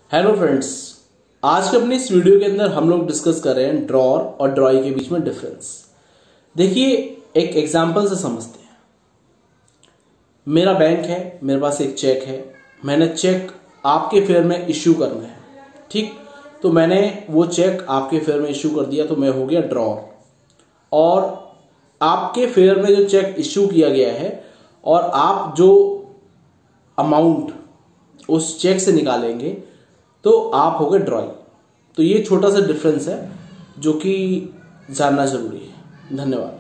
Hello friends, आज के अपनी इस वीडियो के अंदर हम लोग डिस्कस कर रहे हैं ड्रॉर और ड्रॉई के बीच में डिफरेंस। देखिए, एक एग्जांपल से समझते हैं। मेरा बैंक है, मेरे पास एक चेक है, मैंने चेक आपके फेवर में इश्यू करना है, ठीक। तो मैंने वो चेक आपके फेवर में इश्यू कर दिया, तो मैं हो गया ड्रॉर। और आपके फेवर में जो चेक इश्यू किया गया है और आप जो अमाउंट उस चेक से निकालेंगे तो आप हो गए ड्रॉई। तो ये छोटा सा डिफरेंस है जो कि जानना जरूरी है। धन्यवाद।